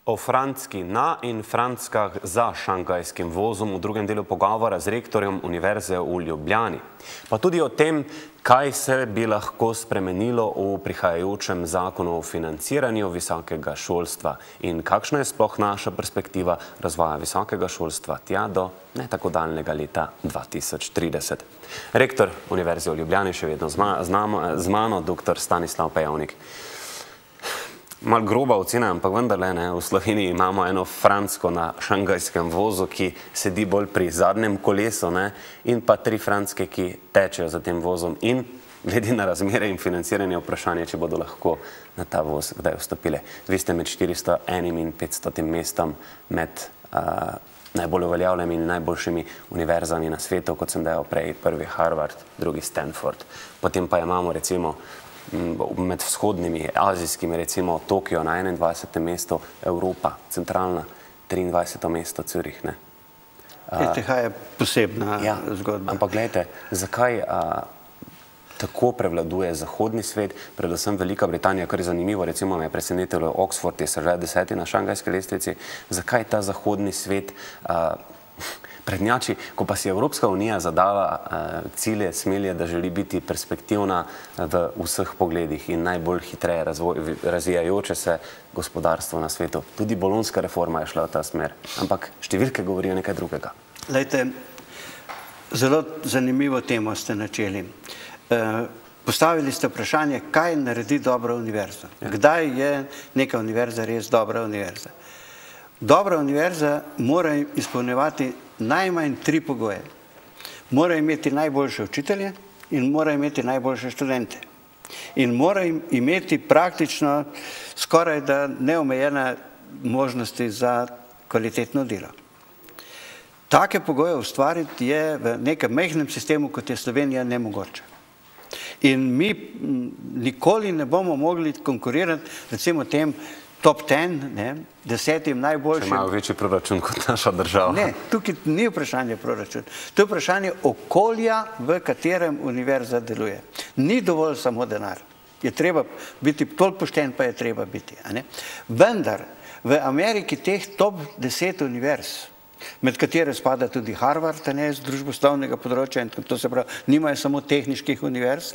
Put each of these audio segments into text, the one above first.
o franckih na in franckah za šanghajskim vozom v drugem delu pogovora z rektorjem Univerze v Ljubljani. Pa tudi o tem, kaj se bi lahko spremenilo v prihajajočem zakonu o financiranju visokega šolstva in kakšna je sploh naša perspektiva razvoja visokega šolstva tja do ne tako daljnega leta 2030. Rektor Univerze v Ljubljani še vedno z mano, dr. Stanislav Pejovnik. Malo groba ocena, ampak vendarle, v Sloveniji imamo eno francko na šanghajskem vozu, ki sedi bolj pri zadnjem kolesu, in pa 3 francke, ki tečejo za tem vozom in glede na razmere in financiranje vprašanje, če bodo lahko na ta voz kdaj vstopile. Vi ste med 401 in 500 mestom med najbolj uveljavljenimi in najboljšimi univerzami na svetu, kot sem dejal prej, prvi Harvard, drugi Stanford. Potem pa imamo recimo med vzhodnimi, azijskimi, recimo Tokio na 21. mestu, Evropa, centralna, 23. mesto Zürich. ETH je posebna zgodba. Ampak gledajte, zakaj tako prevladuje zahodni svet, predvsem Velika Britanija, kar je zanimivo, recimo me je presenetilo, Oxford je že 10. na šanghajski lestvici, zakaj ta zahodni svet prednjači, ko pa si Evropska unija zadala cilje, smelje, da želi biti perspektivna v vseh pogledih in najbolj hitreje razvijajoče se gospodarstvo na svetu. Tudi bolonska reforma je šla v ta smer, ampak številke govorijo nekaj drugega. Glejte, zelo zanimivo temo ste načeli. Postavili ste vprašanje, kaj naredi dobra univerza. Kdaj je neka univerza res dobra univerza? Dobra univerza mora izpolnjevati najmanj 3 pogoje. Mora imeti najboljše učitelje in mora imeti najboljše študente. In mora imeti praktično skoraj da neomejene možnosti za kvalitetno delo. Take pogoje ustvariti je v nekem majhnem sistemu, kot je Slovenija, nemogoče. In mi nikoli ne bomo mogli konkurirati, recimo tem top 10, 10 najboljšim. Če imajo večji proračun kot naša država. Ne, tukaj ni vprašanje proračun. To je vprašanje okolja, v katerem univerza deluje. Ni dovolj samo denar. Je treba biti, toliko pošten pa je treba biti. Vendar v Ameriki teh top 10 univerz, med katere spada tudi Harvard, z družboslovnega področja, in to se pravi, nimajo samo tehniških univerz,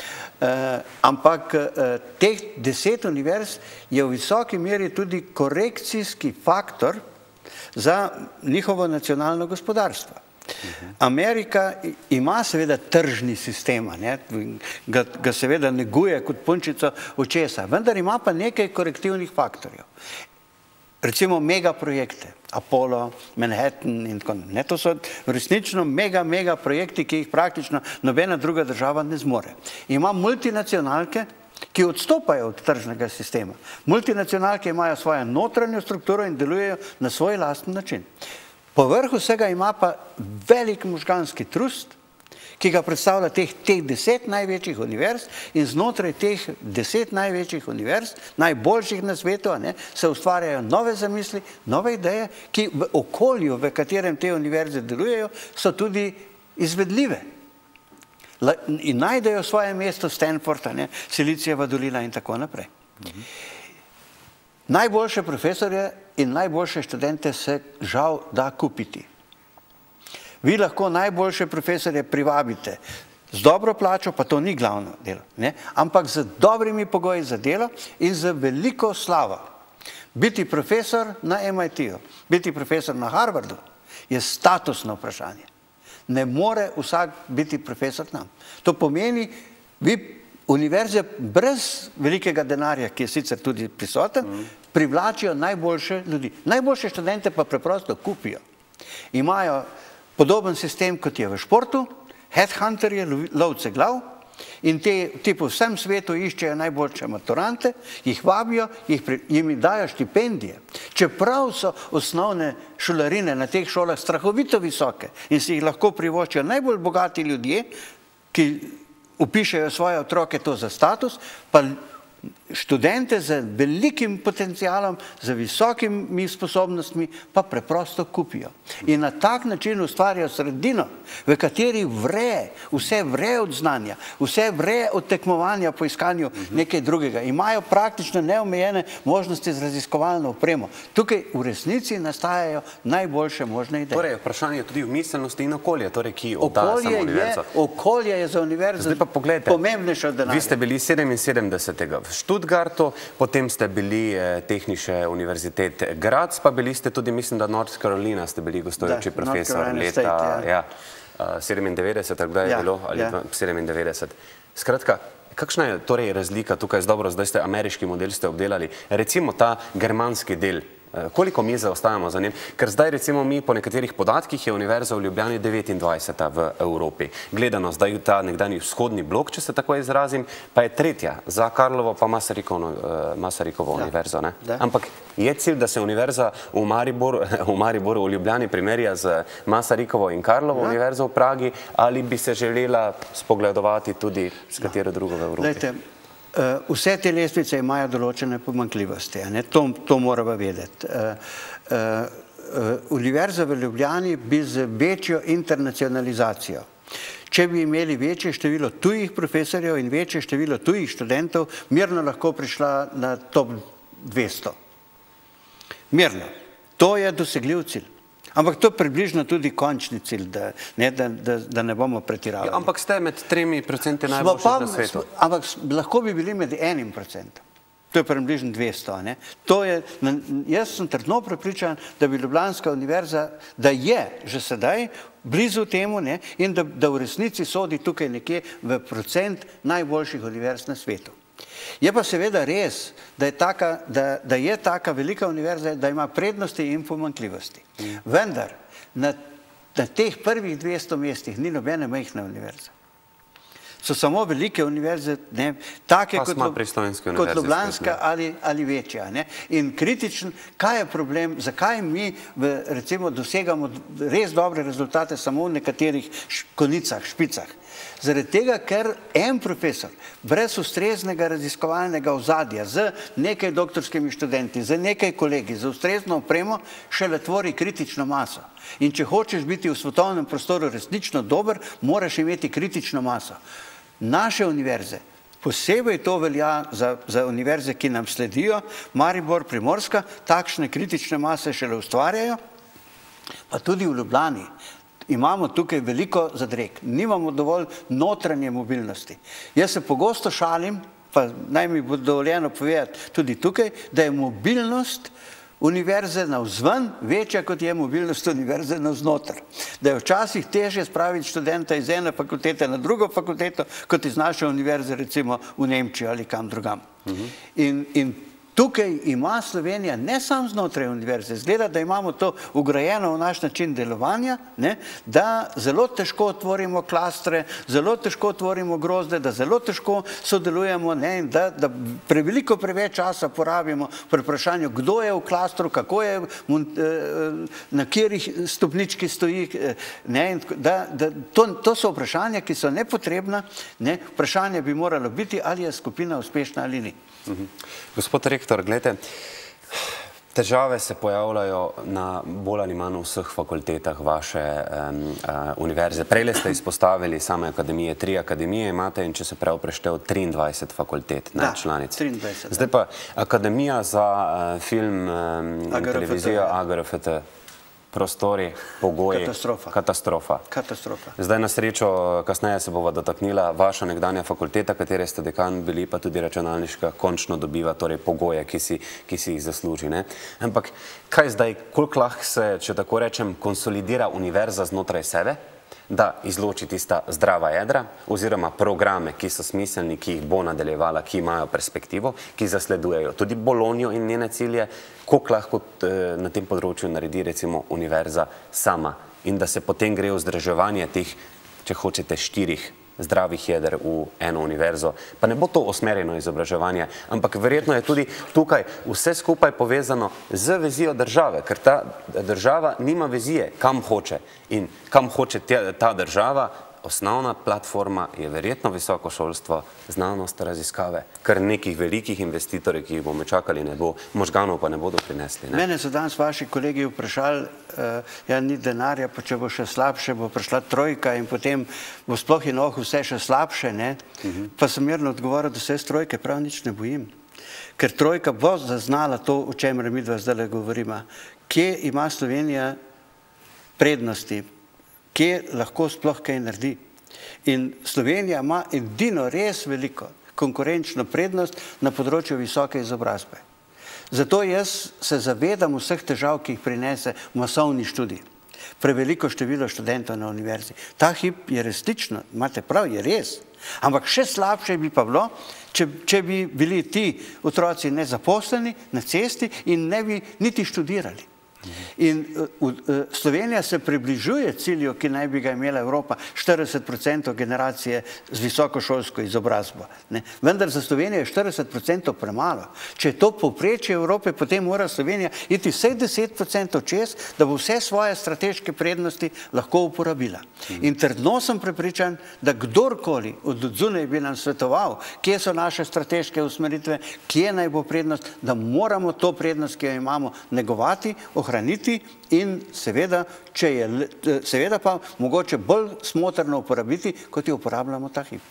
ampak teh 10 univerz je v visoki meri tudi korekcijski faktor za njihovo nacionalno gospodarstvo. Amerika ima seveda tržni sistem, ga seveda neguje kot punčico očesa, vendar ima pa nekaj korektivnih faktorjev. Recimo megaprojekte, Apollo, Manhattan in tako naprej. To so resnično mega projekti, ki jih praktično nobena druga država ne zmore. Ima multinacionalke, ki odstopajo od tržnega sistema. Multinacionalke imajo svojo notranjo strukturo in delujejo na svoj lasten način. Povrh vsega ima pa velik možganski trust, ki ga predstavlja teh 10 največjih univerz in znotraj teh 10 največjih univerz, najboljših na svetu, se ustvarjajo nove zamisli, nove ideje, ki v okolju, v katerem te univerze delujejo, so tudi izvedljive. In najdejo svoje mesto Stanford, Silicijeva dolina in tako naprej. Najboljše profesorje in najboljše študente se žal da kupiti. Vi lahko najboljše profesorje privabite z dobro plačo, pa to ni glavno delo, ampak z dobrimi pogoji za delo in z veliko slavo. Biti profesor na MIT-u, biti profesor na Harvardu je statusno vprašanje. Ne more vsak biti profesor tam. To pomeni, vi univerze brez velikega denarja, ki je sicer tudi prisoten, privlačijo najboljše ljudi. Najboljše študente pa preprosto kupijo. Imajo podoben sistem, kot je v športu, headhunterje, lovce glav, in ti po vsem svetu iščejo najboljše maturante, jih vabijo, jim dajo štipendije. Čeprav so osnovne šolarine na teh šolah strahovito visoke in si jih lahko privoščijo najbolj bogati ljudje, ki vpišejo svoje otroke to za status, pa študente z velikim potencialom, z visokimi sposobnostmi, pa preprosto kupijo. In na tak način ustvarjajo sredino, v kateri vse vre od znanja, vse vre od tekmovanja po iskanju nekaj drugega. Imajo praktično neomejene možnosti z raziskovalno opremo. Tukaj v resnici nastajajo najboljše možne ideje. Torej, vprašanje je tudi v miselnosti in okolje, torej, ki oddaja samo univerzo. Okolje je za univerzo pomembnejše od denarja. Vi ste bili 77. v Stuttgartu, potem ste bili Tehnische Universität Graz, pa bili ste tudi, mislim, da North Carolina ste bili gostujoči profesor leta 97, kdaj je bilo, ali 97. Skratka, kakšna je torej razlika tukaj dobro, zdaj ste ameriški model ste obdelali, recimo ta germanski del, koliko mi zaostajamo za njim, ker zdaj recimo mi po nekaterih podatkih je Univerza v Ljubljani 29. v Evropi. Gledano zdaj ta nekdanji vzhodni blok, če se tako izrazim, pa je tretja za Karlovo pa Masarikovo univerzo. Ampak je cilj, da se univerza v Mariboru, v Ljubljani primerja z Masarikovo in Karlovo univerzo v Pragi, ali bi se želela spogledovati tudi s katero drugo v Evropi? Vse te lestvice imajo določene pomanjkljivosti, to moramo vedeti. Univerza v Ljubljani bi z večjo internacionalizacijo, če bi imeli večje število tujih profesorjev in večje število tujih študentov, mirno lahko prišla na top 200. Mirno. To je dosegljiv cilj. Ampak to je približno tudi končni cilj, da ne bomo pretiravali. Ampak ste med 3% najboljših na svetu. Ampak lahko bi bili med 1%. To je približno 200. Jaz sem trdno prepričan, da bi Ljubljanska univerza, da je že sedaj blizu temu in da v resnici sodi tukaj nekje v procent najboljših univerz na svetu. Je pa seveda res, da je taka velika univerza, da ima prednosti in pomanjkljivosti. Vendar na teh prvih 200 mestih ni nobene majhne univerze. So samo velike univerze, take kot Ljubljanska ali večja. In kritičen, kaj je problem, zakaj mi recimo dosegamo res dobre rezultate samo v nekaterih konicah, špicah. Zaradi tega, ker en profesor brez ustreznega raziskovalnega ozadja, z nekaj doktorskimi študenti, z nekaj kolegi, z ustrezno opremo, šele tvori kritično maso. In če hočeš biti v svetovnem prostoru resnično dober, moraš imeti kritično maso. Naše univerze, posebej to velja za univerze, ki nam sledijo, Maribor, Primorska, takšne kritične mase šele ustvarjajo, pa tudi v Ljubljani. Imamo tukaj veliko zadreg, nimamo dovolj notranje mobilnosti. Jaz se pogosto šalim, pa naj mi bo dovoljeno povedati tudi tukaj, da je mobilnost univerze navzven večja, kot je mobilnost univerze navznoter. Da je včasih težje spraviti študenta iz ene fakultete na drugo fakulteto, kot iz naše univerze recimo v Nemčiji ali kam drugam. In tukaj ima Slovenija ne samo znotraj univerze, zgleda, da imamo to ugrajeno v naš način delovanja, da zelo težko otvorimo klastre, zelo težko otvorimo grozde, da zelo težko sodelujemo in da preveliko preveč časa porabimo pri vprašanju, kdo je v klastru, kako je, na katerih stopnički stoji. To so vprašanja, ki so nepotrebna. Vprašanje bi moralo biti, ali je skupina uspešna ali ni. Gospod rektor, gledajte, težave se pojavljajo na bolj ali manj vseh fakultetah vaše univerze. Prejle ste izpostavili same akademije, 3 akademije imate in če se prav preštel 23 fakultet, članic. 23. Zdaj pa Akademija za film in televizijo AGRFT. Prostori, pogoji, katastrofa. Zdaj na srečo, kasneje se bova dotaknila, vaša nekdanja fakulteta, katere ste dekan bili, pa tudi računalniška, končno dobiva torej pogoje, ki si jih zasluži. Ampak kaj zdaj, koliko lahko se, če tako rečem, konsolidira univerza znotraj sebe, da izloči tista zdrava jedra oziroma programe, ki so smiselni, ki jih bo nadaljevala, ki imajo perspektivo, ki zasledujejo tudi Bologno in njene cilje, koliko lahko na tem področju naredi recimo univerza sama in da se potem gre vzdrževanje teh, če hočete, 4 zdravih jeder v eno univerzo. Pa ne bo to usmerjeno izobraževanje, ampak verjetno je tudi tukaj vse skupaj povezano z vizijo države, ker ta država nima vizije, kam hoče in kam hoče ta država osnovna platforma je verjetno visoko šolstvo, znanost, raziskave, kar nekih velikih investitorjev, ki jih bomo čakali, ne bo, možganov pa ne bodo prinesli. Mene so danes vaši kolegi vprašali, ja, ni denarja, pa če bo še slabše, bo prišla trojka in potem bo sploh in vse še slabše, ne? Pa sem mirno odgovoril, da se jaz trojke prav nič ne bojim. Ker trojka bo zaznala to, o čemer mi dva zdaj govorimo. Kje ima Slovenija prednosti? Kje lahko sploh kaj naredi? In Slovenija ima edino res veliko konkurenčno prednost na področju visoke izobrazbe. Zato jaz se zavedam vseh težav, ki jih prinese masovni študij. Preveliko število študentov na univerzi. Ta hip je resnično, imate prav, je res. Ampak še slabše bi pa bilo, če bi bili ti otroci nezaposleni na cesti in ne bi niti študirali. In Slovenija se približuje cilju, ki naj bi ga imela Evropa, 40% generacije z visokošolsko izobrazbo. Vendar za Slovenijo je 40% premalo. Če je to povprečje Evrope, potem mora Slovenija iti vseh 10% čez, da bo vse svoje strateške prednosti lahko uporabila. In trdno sem prepričan, da kdorkoli od zunaj bi nam svetoval, kje so naše strateške usmeritve, kje naj bo prednost, da moramo to prednost, ki jo imamo, negovati, ohraniti in seveda, seveda pa mogoče bolj smotrno uporabiti, kot jo uporabljamo ta hip.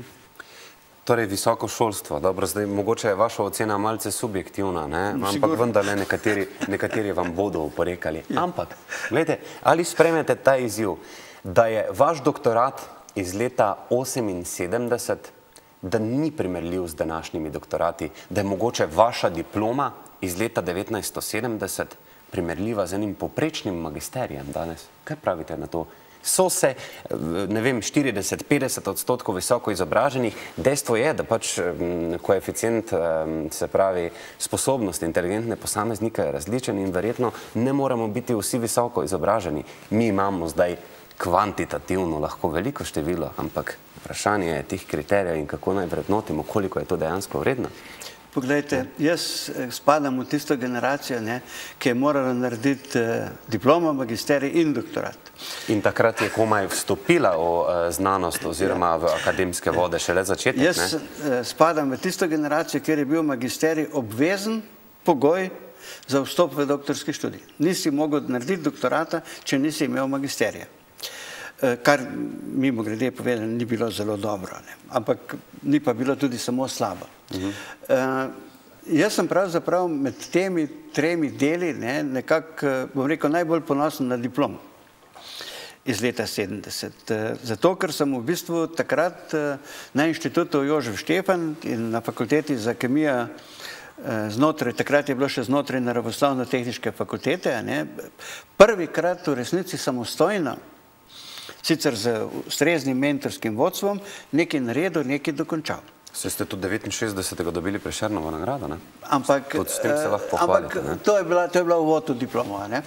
Torej, visoko šolstvo. Dobro, zdaj mogoče je vaša ocena malce subjektivna, ampak vendarle nekateri vam bodo oporekali. Ampak, gledajte, ali sprejmete ta izziv, da je vaš doktorat iz leta 1978, da ni primerljiv z današnjimi doktorati, da je mogoče vaša diploma iz leta 1970 primerljiva z enim poprečnim magisterijem danes? Kaj pravite na to? So se, ne vem, 40–50% visoko izobraženih, dejstvo je, da pač koeficient, se pravi, sposobnost inteligentne posameznika je različen in verjetno ne moramo biti vsi visoko izobraženi. Mi imamo zdaj kvantitativno lahko veliko število, ampak vprašanje je teh kriterijev in kako naj vrednotimo, koliko je to dejansko vredno. Poglejte, jaz spadam v tisto generacijo, ki je morala narediti diplomo, magisterij in doktorat. In takrat je komaj vstopila v znanost oziroma v akademske vode, šele začetek, ne? Jaz spadam v tisto generacijo, kjer je bil magisterij obvezen pogoj za vstop v doktorski študij. Nisi mogel narediti doktorata, če nisi imel magisterija. Kar, mimo grede povedano, ni bilo zelo dobro, ampak ni pa bilo tudi samo slabo. Jaz sem pravzaprav med temi tremi deli nekako, bom rekel, najbolj ponosen na diplomo iz leta 70. Zato, ker sem v bistvu takrat na inštitutu Jožef Štefan in na fakulteti za kemijo znotraj, takrat je bilo še znotraj naravoslovno-tehniške fakultete, prvikrat v resnici samostojno, sicer z ustreznim mentorskim vodstvom, nekaj naredil, nekaj dokončal. Se ste tudi 69. dobili Prešernovo nagrado, ne? Ampak to je bila uvod v diplomo, ne?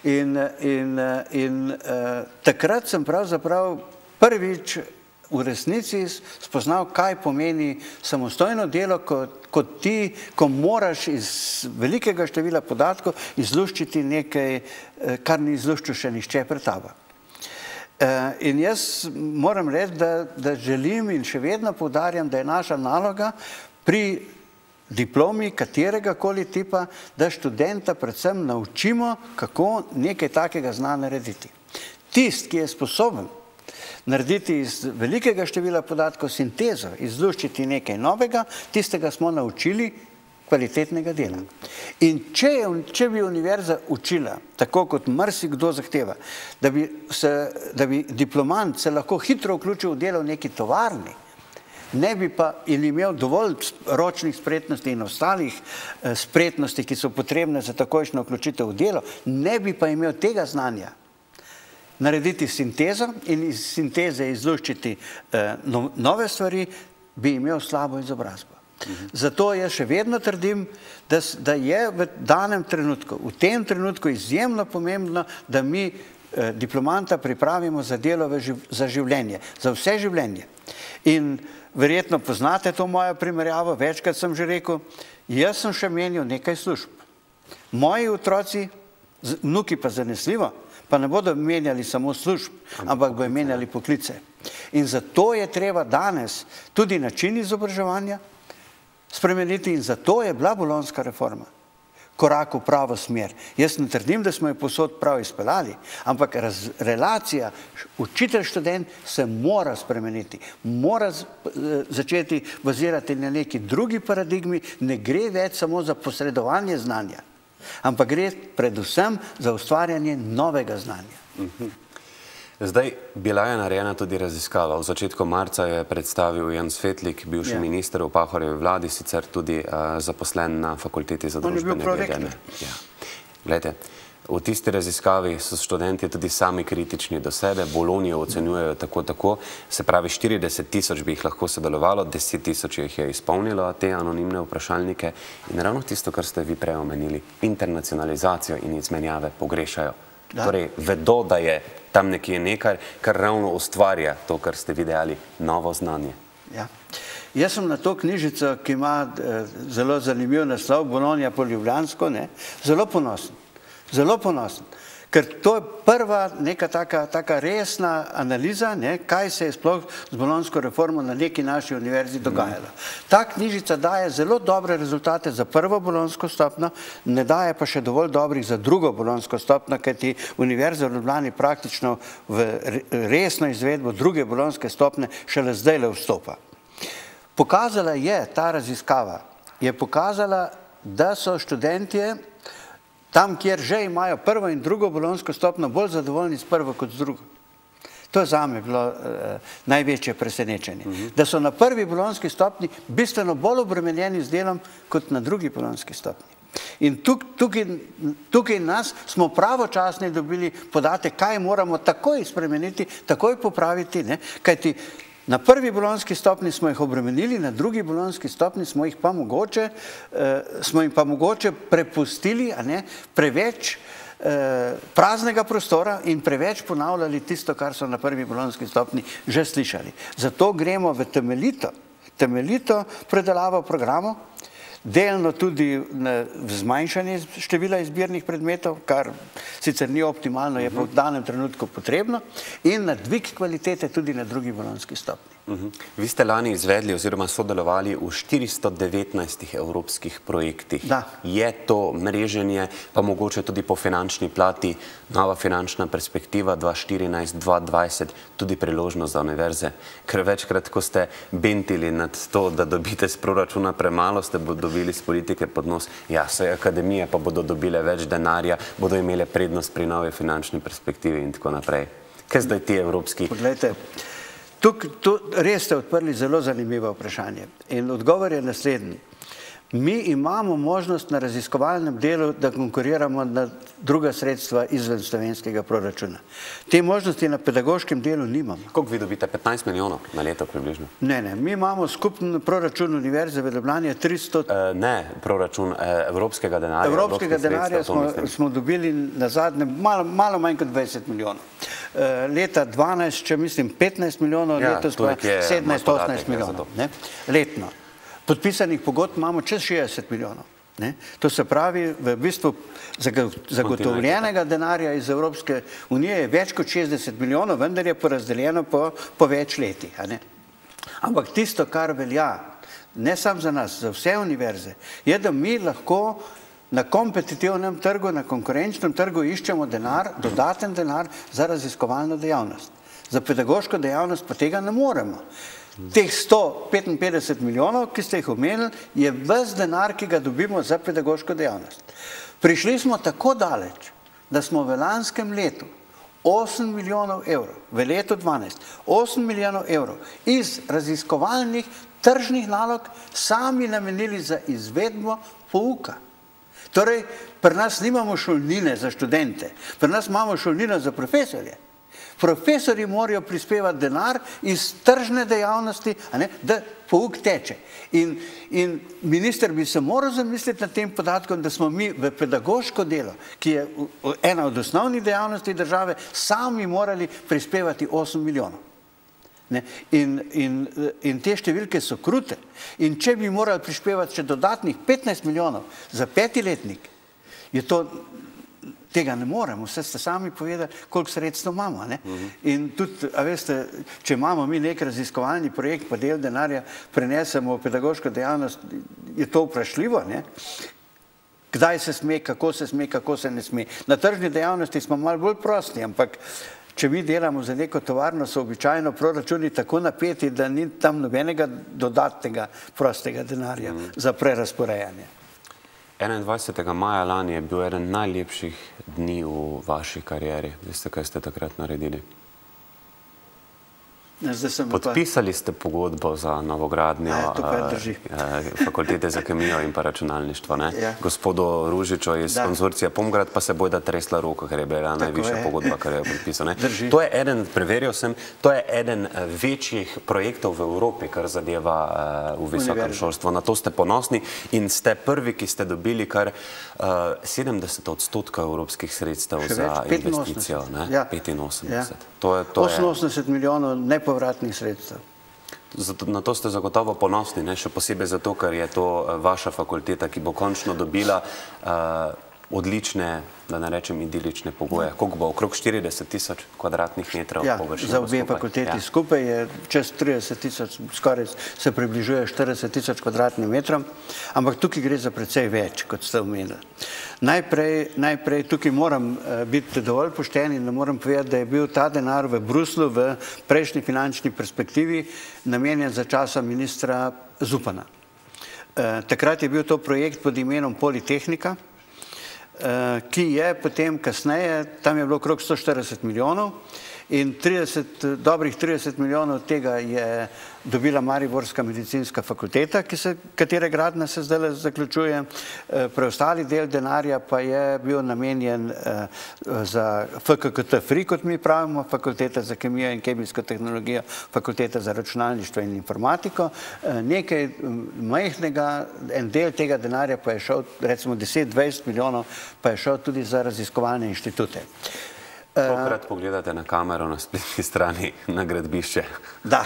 In takrat sem pravzaprav prvič v resnici spoznal, kaj pomeni samostojno delo, kot ti, ko moraš iz velikega števila podatkov izluščiti nekaj, kar ni izluščil še nihče pred tabo. In jaz moram reči, da želim in še vedno poudarjam, da je naša naloga pri diplomi kateregakoli tipa, da študenta predvsem naučimo, kako nekaj takega zna narediti. Tist, ki je sposoben narediti iz velikega števila podatkov sintezo, izluščiti nekaj novega, tistega smo naučili kvalitetnega dela. In če bi univerza učila, tako kot marsikdo zahteva, da bi diplomant se lahko hitro vključil v delo v neki tovarni, ne bi pa imel dovolj ročnih spretnosti in ostalih spretnosti, ki so potrebne za takojšnjo vključitev v delo, ne bi pa imel tega znanja narediti sintezo in iz sinteze izluščiti nove stvari, bi imel slabo izobrazbo. Zato jaz še vedno trdim, da je v danem trenutku, v tem trenutku izjemno pomembno, da mi diplomanta pripravimo za delo za življenje, za vse življenje. In verjetno poznate to mojo primerjavo, večkrat sem že rekel, jaz sem še menil nekaj služb. Moji otroci, vnuki pa zanesljivo, pa ne bodo menjali samo služb, ampak bodo menjali poklice. In zato je treba danes tudi način izobraževanja spremeniti in zato je bila bolonjska reforma korak v pravo smer. Jaz ne trdim, da smo jo povsod prav izpeljali, ampak relacija učitelj-študent se mora spremeniti, mora začeti bazirati na neki drugi paradigmi, ne gre več samo za posredovanje znanja, ampak gre predvsem za ustvarjanje novega znanja. Zdaj, bila je narejena tudi raziskava. V začetku marca je predstavil Jan Svetlik, bivši minister v Pahorjevi vladi, sicer tudi zaposlen na fakulteti za družbene vede. Glejte, v tisti raziskavi so študenti tudi sami kritični do sebe, Bolonijo ocenjujejo tako, se pravi 40 tisoč bi jih lahko sodelovalo, 10 tisoč jih je izpolnilo te anonimne vprašalnike in ravno tisto, kar ste vi prej omenili, internacionalizacijo in izmenjave pogrešajo. Torej, vedo, da je tam nekje nekaj, kar ravno ustvarja to, kar ste videli, novo znanje. Ja. Jaz sem na to knjižico, ki ima zelo zanimiv naslov, Bolonija po ljubljansko, zelo ponosen. Zelo ponosen. Ker to je prva neka taka resna analiza, kaj se je sploh z bolonjsko reformo na neki naši univerzi dogajalo. Ta knjižica daje zelo dobre rezultate za prvo bolonjsko stopnjo, ne daje pa še dovolj dobrih za drugo bolonjsko stopnjo, kajti Univerza v Ljubljani praktično v resno izvedbo druge bolonjske stopnje šele zdajle vstopa. Pokazala je, ta raziskava je pokazala, da so študentje tam, kjer že imajo prvo in drugo bolonjsko stopnjo, bolj zadovoljni s prvo kot z drugo. To je zame bilo največje presenečenje. Da so na prvi bolonjski stopnji bistveno bolj obremenjeni z delom kot na drugi bolonjski stopnji. In tukaj nas smo pravočasno dobili podatek, kaj moramo takoj spremeniti, takoj popraviti, kajti na prvi bolonjski stopnji smo jih obremenili, na drugi bolonjski stopnji smo jim pa mogoče prepustili preveč praznega prostora in preveč ponavljali tisto, kar so na prvi bolonjski stopnji že slišali. Zato gremo v temeljito predelavo programov, delno tudi v zmanjšanje števila izbirnih predmetov, kar sicer ni optimalno, je pa v danem trenutku potrebno, in na dvig kvalitete tudi na drugi bolonjski stopnji. Vi ste lani izvedli oziroma sodelovali v 419 evropskih projektih. Je to mreženje, pa mogoče tudi po finančni plati, nova finančna perspektiva 2014-2020, tudi priložnost za univerze? Ker večkrat, ko ste bentili nad to, da dobite z proračuna premalo, ste dobili z politike pod nos, ja, saj akademije pa bodo dobile več denarja, bodo imele prednost pri novi finančni perspektivi in tako naprej. Kaj zdaj ti evropski? Poglejte, res ste odprli zelo zanimivo vprašanje in odgovor je naslednji. Mi imamo možnost na raziskovalnem delu, da konkuriramo na druga sredstva izven slovenskega proračuna. Te možnosti na pedagoškem delu nimamo. Koliko vi dobite? 15 milijonov na leto približno? Ne, mi imamo skupen proračun Univerze v Ljubljani 300... Ne, proračun evropskega denarja. Evropskega denarja smo dobili na zadnje malo manj kot 20 milijonov. Leta 12, če mislim 15 milijonov, letos pa 17-18 milijonov letno. Podpisanih pogodb imamo čez 60 milijonov. To se pravi, v bistvu zagotovljenega denarja iz Evropske unije je več kot 60 milijonov, vendar je porazdeljeno po več letih. Ampak tisto, kar velja, ne samo za nas, za vse univerze, je, da mi lahko na kompetitivnem trgu, na konkurenčnem trgu iščemo denar, dodaten denar za raziskovalno dejavnost. Za pedagoško dejavnost pa tega ne moremo. Teh 155 milijonov, ki ste jih omenili, je ves denar, ki ga dobimo za pedagoško dejavnost. Prišli smo tako daleč, da smo v lanskem letu 8 milijonov evrov, v letu 12, 8 milijonov evrov iz raziskovalnih tržnih nalog sami namenili za izvedbo pouka. Torej, pri nas nimamo šolnine za študente, pri nas imamo šolnino za profesorje. Profesori morajo prispevati denar iz tržne dejavnosti, da pouk teče. In minister bi se moral zamisliti nad tem podatkom, da smo mi v pedagoško delo, ki je ena od osnovnih dejavnosti države, sami morali prispevati 8 milijonov. In te številke so krute. In če bi morali prispevati še dodatnih 15 milijonov za 5-letnik, je to tega ne moremo, vse ste sami povedali, koliko sredstev imamo. In tudi, a veste, če imamo mi nek raziskovalni projekt, pa del denarja prenesemo v pedagoško dejavnost, je to vprašljivo, kdaj se sme, kako se ne sme. Na tržni dejavnosti smo malo bolj prosti, ampak če mi delamo za neko tovarno, so običajno proračuni tako napeti, da ni tam nobenega dodatnega prostega denarja za prerasporejanje. 21. maja lani je bil eden najlepših dni v vaši karieri. Veste, kaj ste takrat naredili? Podpisali ste pogodbo za novogradnjo Fakultete za kemijo in pa računalništvo. Gospodu Ružiču iz konzorcija Pomgrad pa se bojda tresla roko, ker je bila najvišja pogodba, kar je podpisana. To je eden, preveril sem, to je eden večjih projektov v Evropi, kar zadeva v visokem šolstvu. Na to ste ponosni in ste prvi, ki ste dobili kar 70% evropskih sredstev za investicijo. 85. 88 milijonov nepovratnih sredstev. Na to ste zagotovo ponosni, še posebej zato, ker je to vaša fakulteta, ki bo končno dobila odlične, da ne rečem idilične pogoje. Koliko bo? Okrog 40 tisoč kvadratnih metrov površine. Za obe fakulteti skupaj je čez 30 tisoč, skoraj se približuje 40 tisoč kvadratnim metrom, ampak tukaj gre za precej več, kot ste omenili. Najprej tukaj moram biti dovolj pošten in moram povedati, da je bil ta denar v Bruslu v prejšnji finančni perspektivi namenjen za časa ministra Zupana. Takrat je bil to projekt pod imenom Politehnika, ki je potem kasneje, tam je bilo okrog 140 milijonov in dobrih 30 milijonov tega je dobila Mariborska medicinska fakulteta, katere gradnja se zdaj zaključuje. Preostali del denarja pa je bil namenjen za FKKT Free, kot mi pravimo, Fakulteta za kemijo in kemijsko tehnologijo, Fakulteta za računalništvo in informatiko. Nekaj majhnega, en del tega denarja pa je šel, recimo 10-20 milijonov, pa je šel tudi za raziskovalne inštitute. Kolikrat pogledate na kamero na spletni strani na gradbišče? Da.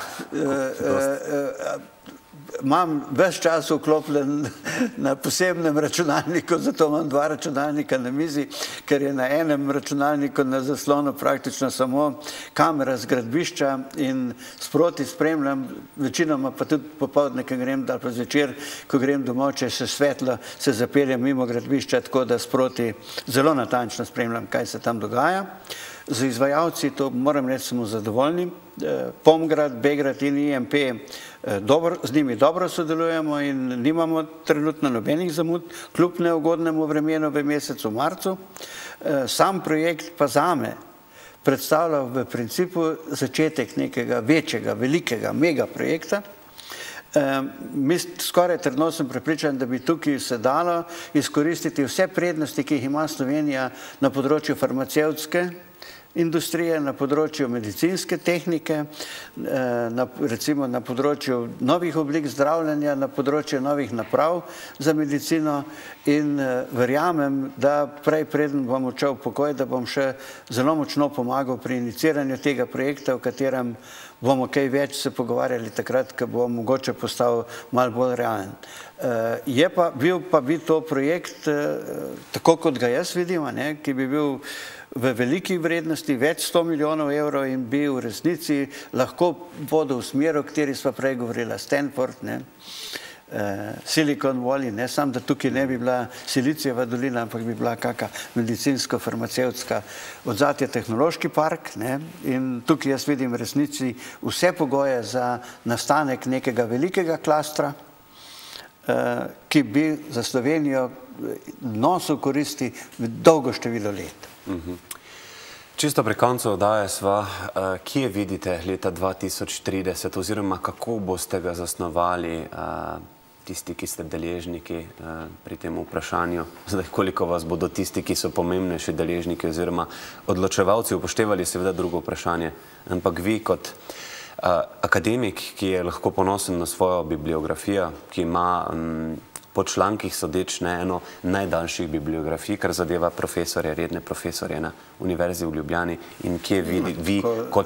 Imam ves čas vklopljen na posebnem računalniku, zato imam dva računalnika na mizi, ker je na enem računalniku na zaslonu praktično samo kamera z gradbišča in sproti spremljam, večinoma pa tudi popoldne, ko grem, ali pa zvečer, ko grem domov, če se svetlo, se zapeljem mimo gradbišča, tako da sproti zelo natančno spremljam, kaj se tam dogaja. Z izvajalci to moram reči, smo zadovoljni. Pomgrad, Begrad in IMP, z njimi dobro sodelujemo in nimamo trenutno nobenih zamud, kljub neugodnemu vremenu v mesecu marcu. Sam projekt pa zame predstavlja v principu začetek nekega večjega, velikega, mega projekta. Skoraj trdno sem prepričan, da bi tukaj se dalo izkoristiti vse prednosti, ki jih ima Slovenija na področju farmacevtske industrije, na področju medicinske tehnike, recimo na področju novih oblik zdravljenja, na področju novih naprav za medicino in verjamem, da prej preden bom odšel v pokoj, da bom še zelo močno pomagal pri iniciranju tega projekta, v katerem bomo kaj več se pogovarjali takrat, ko bo mogoče postal malo bolj realen. Bil pa bi to projekt, tako kot ga jaz vidim, ki bi bil v veliki vrednosti, več 100 milijonov evrov in bi v resnici lahko vodil v smer, o kateri sva prej govorila, Stanford, Silicon Valley, ne samo, da tukaj ne bi bila Silicijeva dolina, ampak bi bila kakšna medicinsko-farmacevtska odzadje tehnološki park in tukaj jaz vidim v resnici vse pogoje za nastanek nekega velikega klastra, ki bi za Slovenijo nosil koristi dolgo število let. Čisto pri koncu oddaje sva, kje vidite leta 2030 oziroma kako boste ga zasnovali tisti, ki ste deležniki pri tem vprašanju? Zdaj, koliko vas bodo tisti, ki so pomembnejši deležniki oziroma odločevalci upoštevali, seveda drugo vprašanje, ampak vi kot akademik, ki je lahko ponosen na svojo bibliografijo, ki ima po člankih sodeč eno najdaljših bibliografij, kar zadeva profesorje, redne profesorje na Univerzi v Ljubljani in kje vi kot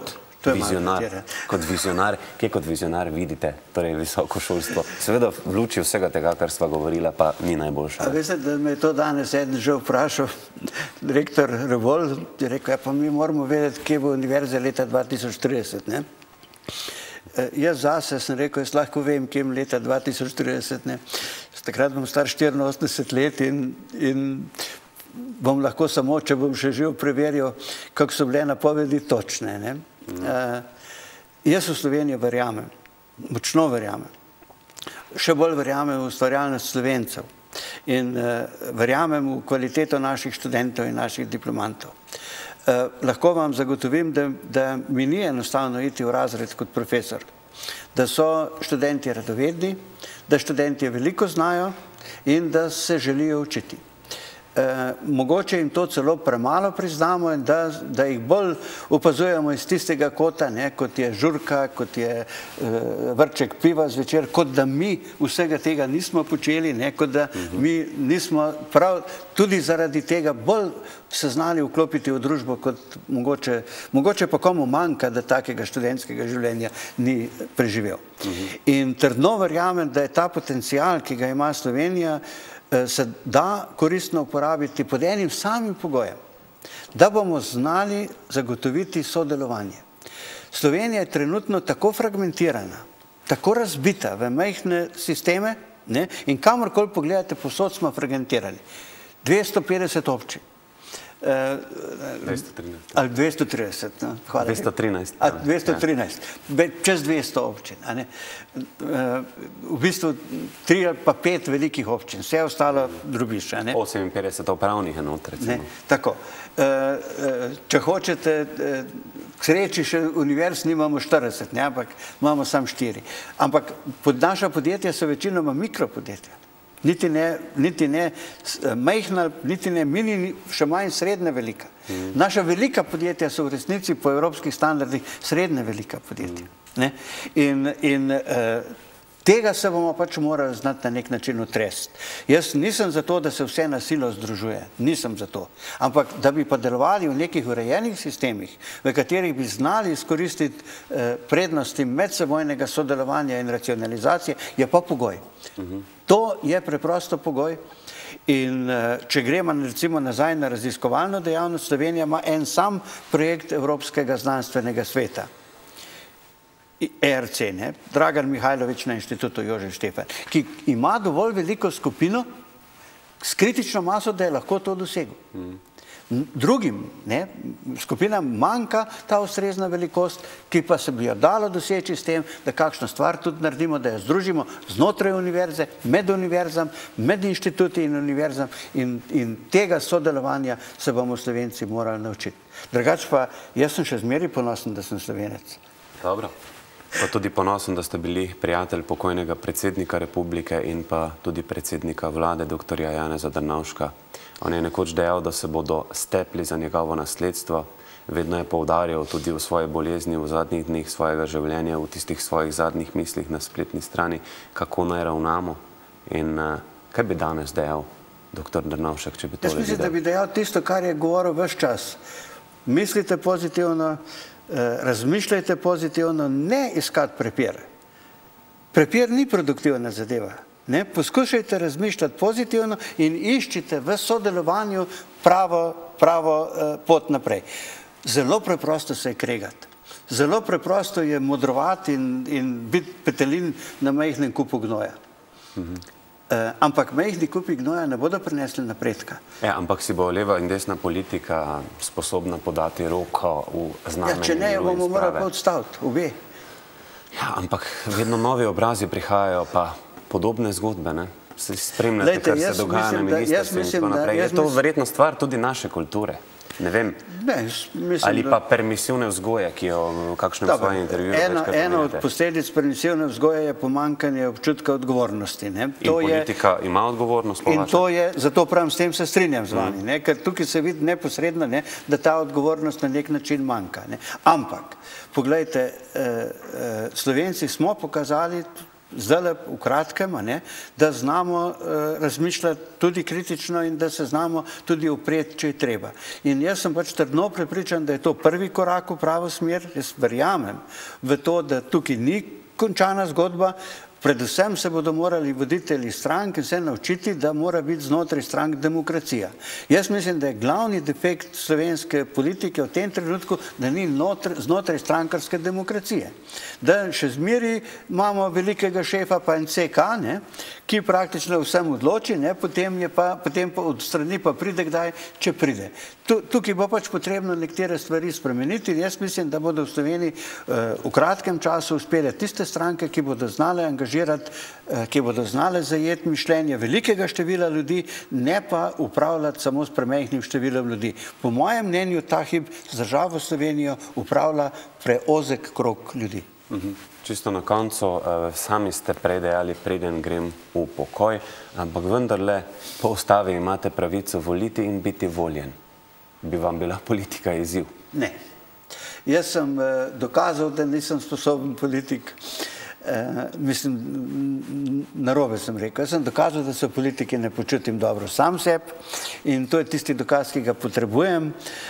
kje kot vizionar vidite torej visoko šolstvo? Seveda v luči vsega tega, kar sva govorila, pa ni najboljša. A veste, da me je to danes eden že vprašal, rektor Revoll, je rekel, ja, pa mi moramo vedeti, kje bo univerza leta 2030, ne? Jaz zase sem rekel, jaz lahko vem, kje bom leta 2030, ne? Takrat bom star 84 let in bom lahko samo, če bom še živ, preveril, kako so bile napovedi točne, ne? Jaz v Slovenijo verjamem, močno verjamem. Še bolj verjamem v ustvarjalnost Slovencev in verjamem v kvaliteto naših študentov in naših diplomantov. Lahko vam zagotovim, da mi ni enostavno iti v razred kot profesor, da so študenti radovedni, da študenti veliko znajo in da se želijo učiti. Mogoče jim to celo premalo priznamo in da jih bolj opazujemo iz tistega kota, kot je žurka, kot je vrček piva zvečer, kot da mi vsega tega nismo počeli, kot da mi nismo prav tudi zaradi tega bolj se znali vklopiti v družbo, kot mogoče pa komu manjka, da takega študentskega življenja ni preživel. In trdno verjamem, da je ta potencial, ki ga ima Slovenija, se da koristno uporabiti pod enim samim pogojem, da bomo znali zagotoviti sodelovanje. Slovenija je trenutno tako fragmentirana, tako razbita v majhne sisteme, in kamorkoli pogledate, povsod smo fragmentirani. 250 občin. 213. Ali 230, hvala. 213. 213. Čez 200 občin. V bistvu 3 ali pa 5 velikih občin, vse ostalo drobišče. 58 upravnih enot, recimo. Tako. Če hočete, k sreči še univerz nimamo 40, ampak imamo samo 4. Ampak naša podjetja so večinoma mikropodjetja. Niti ne majhna, niti ne mini, še manj srednje velika. Naša velika podjetja so v resnici po evropskih standardih srednje velika podjetja. In tega se bomo pač morali znati na nek način utresti. Jaz nisem za to, da se vse na silo združuje, nisem za to. Ampak da bi pa delovali v nekih urejenih sistemih, v katerih bi znali izkoristiti prednosti medsebojnega sodelovanja in racionalizacije, je pa pogoj. To je preprosto pogoj in če gremo recimo nazaj na raziskovalno dejavnost, Slovenija ima en sam projekt Evropskega znanstvenega sveta, ERC, Dragan Mihajlović na Inštitutu Jožef Stefan, ki ima dovolj veliko skupino s kritično maso, da je lahko to dosegel. Drugim skupinam manjka ta ustrezna velikost, ki pa se bi jo dalo doseči s tem, da kakšno stvar tudi naredimo, da jo združimo znotraj univerze, med univerzam, med inštituti in univerzam in tega sodelovanja se bomo Slovenci morali naučiti. Drugače pa, jaz sem še zmeraj ponosen, da sem Slovenec. Dobro. Pa tudi ponosen, da ste bili prijatelj pokojnega predsednika republike in pa tudi predsednika vlade, dr. Janeza Drnovška. On je nekoč dejal, da se bodo stepli za njegovo nasledstvo. Vedno je poudarjal tudi v svoji bolezni, v zadnjih dneh svojega življenja, v tistih svojih zadnjih mislih na spletni strani, kako naj ravnamo. In kaj bi danes dejal dr. Drnovšek, če bi to videl? Jaz mislim, da bi dejal tisto, kar je govoril ves čas. Mislite pozitivno, razmišljajte pozitivno, ne iskati prepir. Prepir ni produktivna zadeva. Poskušajte razmišljati pozitivno in iščite v sodelovanju pravo pot naprej. Zelo preprosto se je kregati. Zelo preprosto je modrovati in biti petelin na majhnem kupu gnoja. Ampak majhni kupi gnoja ne bodo prinesli napredka. Ampak si bo leva in desna politika sposobna podati roko v znamenju če ne, bomo morali pa odstaviti, obe. Ampak vedno novi obrazi prihajajo, pa podobne zgodbe, se spremljate, kar se dogaja na ministrstvu in tako naprej. Je to verjetno stvar tudi naše kulture? Ne vem. Ali pa permisivne vzgoje, ki jo v kakšnem svojem intervjuju večkrat omenjate. Ena od posledic permisivne vzgoje je pomanjkanje občutka odgovornosti. In politika ima odgovornost po vašem? In to je, zato pravim, s tem se strinjam z vami, ker tukaj se vidi neposredno, da ta odgovornost na nek način manjka. Ampak, poglejte, Slovenci smo pokazali zdaj v kratkem, da znamo razmišljati tudi kritično in da se znamo tudi upreti, če je treba. In jaz sem pač trdno prepričan, da je to prvi korak v pravo smer. Jaz verjamem v to, da tukaj ni končana zgodba. Predvsem se bodo morali voditelji strank vse naučiti, da mora biti znotraj strank demokracija. Jaz mislim, da je glavni defekt slovenske politike v tem trenutku, da ni znotraj strankarske demokracije. Da še zmeri imamo velikega šefa pa en CK, ki praktično vsem odloči, potem pa od strani pa pride kdaj, če pride. Tukaj bo pač potrebno nekatere stvari spremeniti in jaz mislim, da bodo v Sloveniji v kratkem času uspele tiste stranke, ki bodo znale angažirati, ki bodo znale zajeti mišljenje velikega števila ljudi, ne pa upravljati samo s premajhnim številom ljudi. Po mojem mnenju ta hip z državo Slovenijo upravlja preozek krog ljudi. Čisto na koncu, sami ste prej dejali, preden grem v pokoj, ampak vendarle po ustavi imate pravico voliti in biti voljen. Bi vam bila politika izziv? Ne. Jaz sem dokazal, da nisem sposoben politik. Mislim, narobe sem rekel. Jaz sem dokazal, da se v politiki ne počutim dobro sam sebi in to je tisti dokaz, ki ga potrebujem.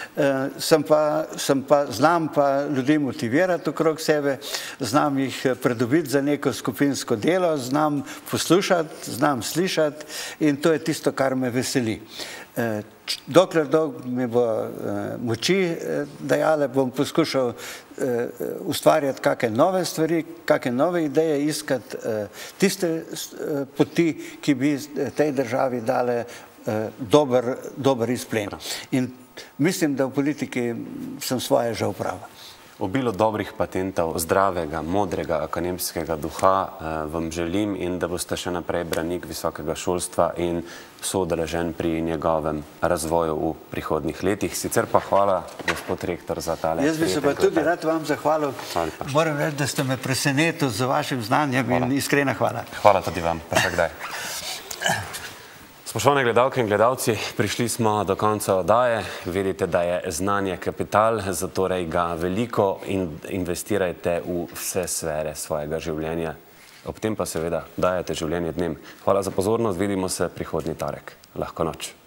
Znam pa ljudi motivirati okrog sebe, znam jih pridobiti za neko skupinsko delo, znam poslušati, znam slišati in to je tisto, kar me veseli. Dokler mi bo moči dajale, bom poskušal ustvarjati kakšne nove stvari, kakšne nove ideje, iskati tiste poti, ki bi tej državi dale dober izplen. In mislim, da v politiki sem svoje že opravil. Obilo dobrih patentov, zdravega, modrega, akademskega duha vam želim in da boste še naprej branik visokega šolstva in soudeležen pri njegovem razvoju v prihodnjih letih. Sicer pa hvala, gospod rektor, za tale. Jaz bi se pa tudi rad vam zahvalil. Moram reči, da ste me presenetili z vašim znanjem in iskrena hvala. Hvala tudi vam, pa še kdaj. Spoštovane gledalke in gledalci, prišli smo do konca oddaje. Vedite, da je znanje kapital, zatorej ga veliko investirajte v vse sfere svojega življenja. Ob tem pa seveda dajete življenje dnem. Hvala za pozornost, vidimo se prihodnji torek. Lahko noč.